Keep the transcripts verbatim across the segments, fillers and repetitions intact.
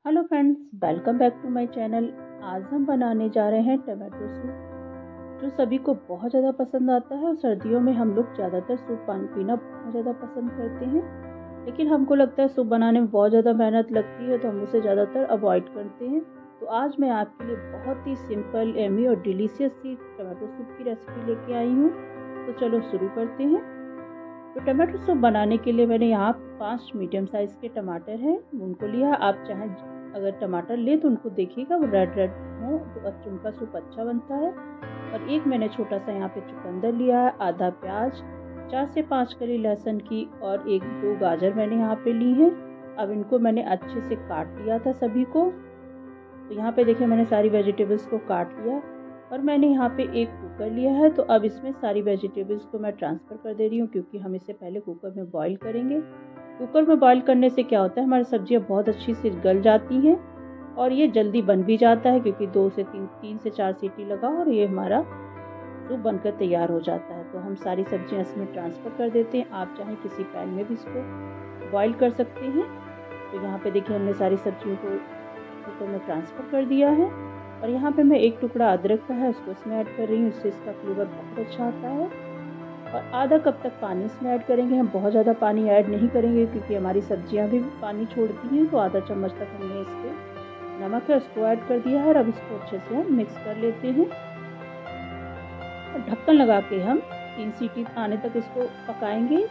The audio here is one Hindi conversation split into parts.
Hello friends, welcome back to my channel. आज हम बनाने जा रहे हैं टमाटो सूप, जो सभी को बहुत ज़्यादा पसंद आता है। और सर्दियों में हम लोग ज़्यादातर सूप पानी पीना बहुत ज़्यादा पसंद करते हैं, लेकिन हमको लगता है सूप बनाने में बहुत ज़्यादा मेहनत लगती है, तो हम उसे ज़्यादातर अवॉइड करते हैं। तो आज मैं आपके लिए बहुत ही सिंपल, एमी और डिलीशियस सी टमाटो सूप की रेसिपी लेके आई हूँ। तो चलो शुरू करते हैं। तो टमाटो सूप बनाने के लिए मैंने यहाँ पाँच मीडियम साइज़ के टमाटर हैं, उनको लिया। आप चाहे अगर टमाटर ले तो उनको देखिएगा वो रेड रेड हो तो उनका सूप अच्छा बनता है। और एक मैंने छोटा सा यहाँ पे चुकंदर लिया है, आधा प्याज, चार से पाँच कली लहसुन की और एक दो गाजर मैंने यहाँ पे ली है। अब इनको मैंने अच्छे से काट लिया था सभी को। तो यहाँ पे देखिए मैंने सारी वेजिटेबल्स को काट लिया और मैंने यहाँ पे एक कुकर लिया है। तो अब इसमें सारी वेजिटेबल्स को मैं ट्रांसफ़र कर दे रही हूँ, क्योंकि हम इसे पहले कुकर में बॉईल करेंगे। कुकर में बॉईल करने से क्या होता है, हमारी सब्जियाँ बहुत अच्छी से गल जाती हैं और ये जल्दी बन भी जाता है, क्योंकि दो से तीन तीन से चार सीटी लगाओ और ये हमारा सूप बनकर तैयार हो जाता है। तो हम सारी सब्जियाँ इसमें ट्रांसफ़र कर देते हैं। आप चाहें किसी पैन में भी इसको बॉईल कर सकते हैं। तो यहाँ पे देखिए हमने सारी सब्जियों को कुकर में ट्रांसफ़र कर दिया है। और यहाँ पे मैं एक टुकड़ा अदरक का है उसको इसमें ऐड कर रही हूँ, इससे इसका फ्लेवर बहुत अच्छा आता है। और आधा कप तक पानी इसमें ऐड करेंगे। हम बहुत ज़्यादा पानी ऐड नहीं करेंगे, क्योंकि हमारी सब्जियां भी पानी छोड़ती हैं। तो आधा चम्मच तक हमने इसके नमक है उसको ऐड कर दिया है। अब इसको अच्छे से हम मिक्स कर लेते हैं और ढक्कन लगा के हम तीन सीटी आने तक इसको पकाएंगे।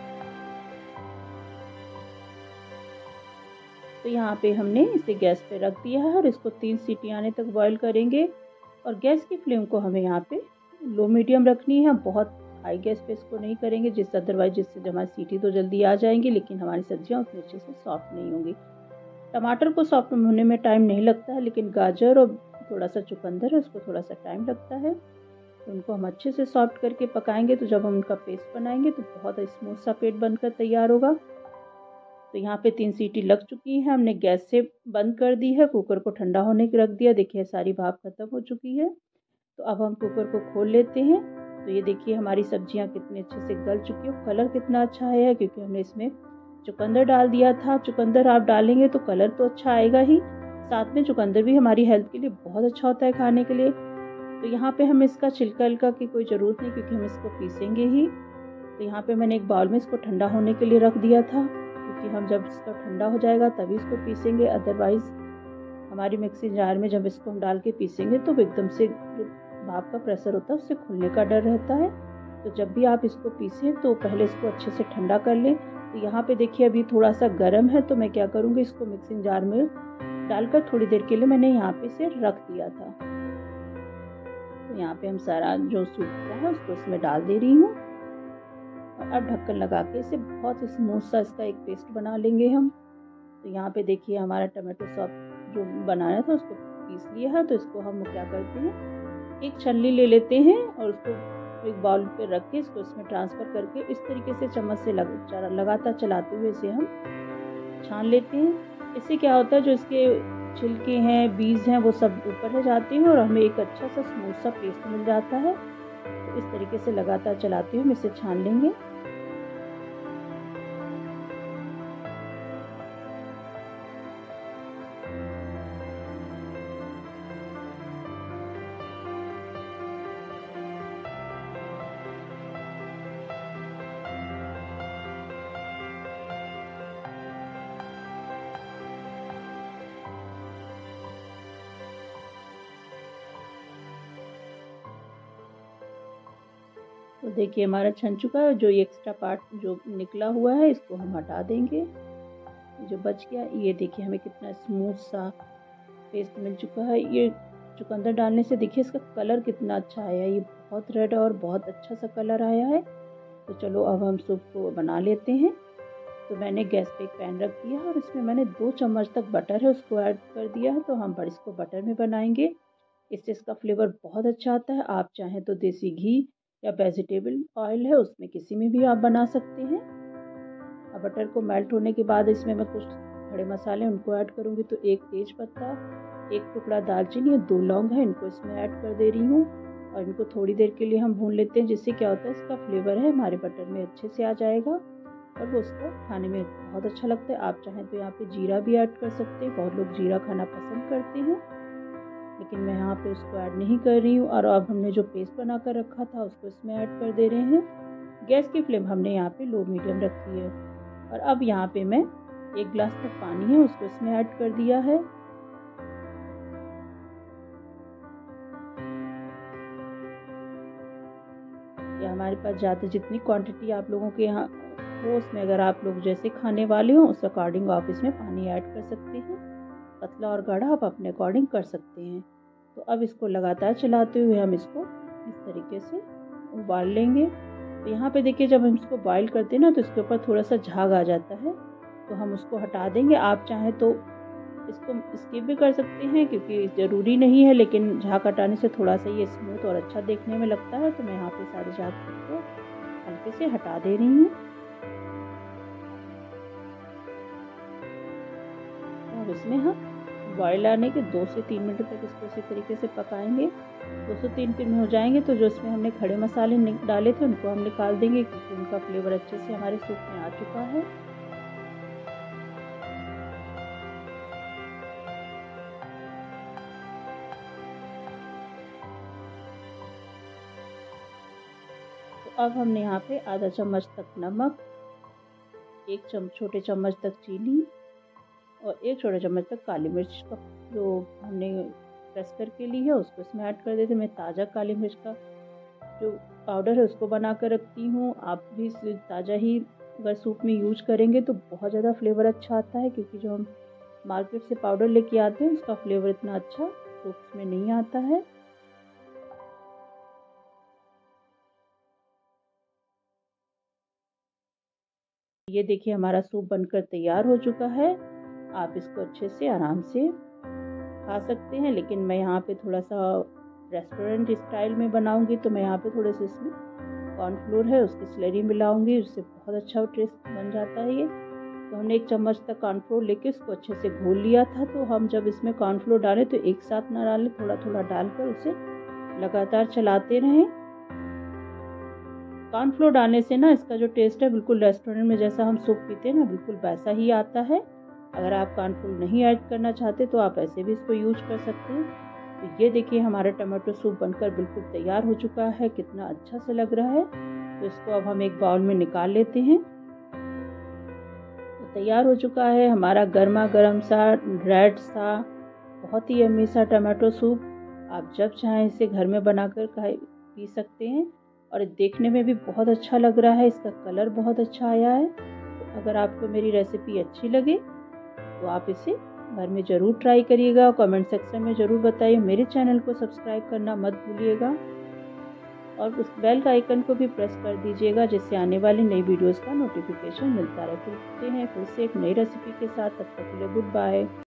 तो यहाँ पे हमने इसे गैस पे रख दिया है और इसको तीन सीटी आने तक बॉईल करेंगे। और गैस की फ्लेम को हमें यहाँ पे लो मीडियम रखनी है। बहुत हाई गैस पे इसको नहीं करेंगे, जिससे अदरवाइज जिससे हमारी सीटी तो जल्दी आ जाएंगी, लेकिन हमारी सब्जियाँ उतने अच्छे से सॉफ्ट नहीं होंगी। टमाटर को सॉफ्ट होने में टाइम नहीं लगता है, लेकिन गाजर और थोड़ा सा चुकंदर है उसको थोड़ा सा टाइम लगता है। तो उनको हम अच्छे से सॉफ्ट करके पकाएंगे। तो जब हम उनका पेस्ट बनाएंगे तो बहुत स्मूथ सा पेस्ट बनकर तैयार होगा। तो यहाँ पे तीन सीटी लग चुकी है, हमने गैस से बंद कर दी है, कुकर को ठंडा होने के रख दिया। देखिए सारी भाप खत्म हो चुकी है। तो अब हम कुकर को खोल लेते हैं। तो ये देखिए हमारी सब्जियां कितने अच्छे से गल चुकी है, कलर कितना अच्छा आया है, क्योंकि हमने इसमें चुकंदर डाल दिया था। चुकंदर आप डालेंगे तो कलर तो अच्छा आएगा ही, साथ में चुकंदर भी हमारी हेल्थ के लिए बहुत अच्छा होता है खाने के लिए। तो यहाँ पे हम इसका छिलका हल्का की कोई ज़रूरत नहीं, क्योंकि हम इसको पीसेंगे ही। तो यहाँ पे मैंने एक बाउल में इसको ठंडा होने के लिए रख दिया था, क्योंकि हम जब इसका ठंडा हो जाएगा तभी इसको पीसेंगे। अदरवाइज़ हमारी मिक्सी जार में जब इसको हम डाल के पीसेंगे तो एकदम से जो भाप का प्रेशर होता है उससे खुलने का डर रहता है। तो जब भी आप इसको पीसें तो पहले इसको अच्छे से ठंडा कर लें। तो यहाँ पे देखिए अभी थोड़ा सा गर्म है, तो मैं क्या करूँगी, इसको मिक्सिंग जार में डालकर थोड़ी देर के लिए मैंने यहाँ पे इसे रख दिया था। तो यहाँ पे हम सारा जो सूप का है उसको इसमें डाल दे रही हूँ और अब ढक्कन लगा के इसे बहुत स्मूथ सा इसका एक पेस्ट बना लेंगे हम। तो यहाँ पे देखिए हमारा टमाटो सॉस जो बनाया था उसको पीस लिया है। तो इसको हम क्या करते हैं, एक छलनी ले लेते हैं और उसको एक बाउल पे रख के इसको इसमें ट्रांसफ़र करके इस तरीके से चम्मच से लग, लगातार चलाते हुए इसे हम छान लेते हैं। इससे क्या होता है, जो इसके छिलके हैं, बीज हैं, वो सब ऊपर रह जाते हैं और हमें एक अच्छा सा स्मूथ सा पेस्ट मिल जाता है। तो इस तरीके से लगातार चलाते हुए हम इसे छान लेंगे। तो देखिए हमारा छन चुका है। जो ये एक्स्ट्रा पार्ट जो निकला हुआ है इसको हम हटा देंगे। जो बच गया ये देखिए हमें कितना स्मूथ सा पेस्ट मिल चुका है। ये चुकंदर डालने से देखिए इसका कलर कितना अच्छा आया है, ये बहुत रेड और बहुत अच्छा सा कलर आया है। तो चलो अब हम सूप को बना लेते हैं। तो मैंने गैस पे एक पैन रख दिया और इसमें मैंने दो चम्मच तक बटर है उसको ऐड कर दिया है। तो हम बड़ इसको बटर में बनाएंगे, इससे इसका फ्लेवर बहुत अच्छा आता है। आप चाहें तो देसी घी या वेजिटेबल ऑयल है उसमें किसी में भी आप बना सकते हैं। अब बटर को मेल्ट होने के बाद इसमें मैं कुछ खड़े मसाले उनको ऐड करूँगी। तो एक तेज पत्ता, एक टुकड़ा दालचीनी और दो लौंग है, इनको इसमें ऐड कर दे रही हूँ और इनको थोड़ी देर के लिए हम भून लेते हैं, जिससे क्या होता है इसका फ्लेवर है हमारे बटर में अच्छे से आ जाएगा। और वो उसको खाने में बहुत अच्छा लगता है। आप चाहें तो यहाँ पे जीरा भी ऐड कर सकते हैं, बहुत लोग जीरा खाना पसंद करते हैं, लेकिन मैं यहाँ पे उसको ऐड नहीं कर रही हूँ। और अब हमने जो पेस्ट बना कर रखा था उसको इसमें ऐड कर दे रहे हैं। गैस की फ्लेम हमने यहाँ पे लो मीडियम रखी है। और अब यहाँ पे मैं एक गिलास तक पानी है उसको इसमें ऐड कर दिया है। या हमारे पास ज़्यादा जितनी क्वांटिटी आप लोगों के यहाँ हो, उसमें अगर आप लोग जैसे खाने वाले हो उस अकॉर्डिंग आप इसमें पानी ऐड कर सकते हैं। पतला और गाढ़ा आप अपने अकॉर्डिंग कर सकते हैं। तो अब इसको लगातार चलाते हुए हम इसको इस तरीके से उबाल लेंगे। तो यहाँ पे देखिए, जब हम इसको बॉईल करते हैं ना तो इसके ऊपर थोड़ा सा झाग आ जाता है, तो हम उसको हटा देंगे। आप चाहें तो इसको स्किप भी कर सकते हैं क्योंकि ज़रूरी नहीं है, लेकिन झाग हटाने से थोड़ा सा ये स्मूथ और अच्छा देखने में लगता है। तो मैं यहाँ पे सारे झाग को हल्के से हटा दे रही हूँ। अब इसमें हम बॉयल आने के दो से तीन मिनट तक इसको इसी तरीके से पकाएंगे। दो से तीन मिनट में हो जाएंगे तो जो इसमें हमने खड़े मसाले डाले थे उनको हम निकाल देंगे, क्योंकि उनका फ्लेवर अच्छे से हमारे सूप में आ चुका है। तो अब हमने यहाँ पे आधा चम्मच तक नमक, एक चम छोटे चम्मच तक चीनी और एक छोटा चम्मच तक काली मिर्च का जो हमने प्रेस करके ली है उसको इसमें ऐड कर देते। मैं ताज़ा काली मिर्च का जो पाउडर है उसको बना कर रखती हूँ। आप भी ताज़ा ही अगर सूप में यूज करेंगे तो बहुत ज़्यादा फ्लेवर अच्छा आता है, क्योंकि जो हम मार्केट से पाउडर लेके आते हैं उसका फ्लेवर इतना अच्छा सूप में नहीं आता है। ये देखिए, हमारा सूप बनकर तैयार हो चुका है। आप इसको अच्छे से आराम से खा सकते हैं, लेकिन मैं यहाँ पे थोड़ा सा रेस्टोरेंट स्टाइल में बनाऊंगी, तो मैं यहाँ पे थोड़े से इसमें कॉर्नफ्लोर है उसकी स्लरी मिलाऊंगी, उससे बहुत अच्छा टेस्ट बन जाता है ये। तो हमने एक चम्मच तक कॉर्नफ्लोर लेके उसको अच्छे से घोल लिया था। तो हम जब इसमें कॉर्नफ्लोर डालें तो एक साथ ना डालें, थोड़ा थोड़ा डालकर उसे लगातार चलाते रहें। कॉर्नफ्लोर डालने से ना इसका जो टेस्ट है बिल्कुल रेस्टोरेंट में जैसा हम सूप पीते हैं ना बिल्कुल वैसा ही आता है। अगर आप कॉर्नफ्लोर नहीं ऐड करना चाहते तो आप ऐसे भी इसको यूज कर सकते हैं। तो ये देखिए, हमारा टमाटो सूप बनकर बिल्कुल तैयार हो चुका है, कितना अच्छा से लग रहा है। तो इसको अब हम एक बाउल में निकाल लेते हैं। तो तैयार हो चुका है हमारा गर्मा गर्म सा रेड सा बहुत ही यम्मी सा टमाटो सूप। आप जब चाहें इसे घर में बनाकर पी सकते हैं, और देखने में भी बहुत अच्छा लग रहा है, इसका कलर बहुत अच्छा आया है। तो अगर आपको मेरी रेसिपी अच्छी लगे तो आप इसे घर में ज़रूर ट्राई करिएगा। कमेंट सेक्शन में ज़रूर बताइए। मेरे चैनल को सब्सक्राइब करना मत भूलिएगा और उस बेल का आइकन को भी प्रेस कर दीजिएगा, जिससे आने वाली नई वीडियोस का नोटिफिकेशन मिलता रहे। फिर हैं फिर से एक नई रेसिपी के साथ, तब तक के लिए गुड बाय।